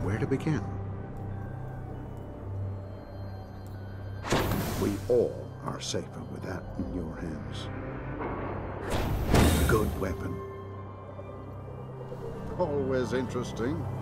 where to begin? We all are safer with that in your hands. Good weapon. Always interesting.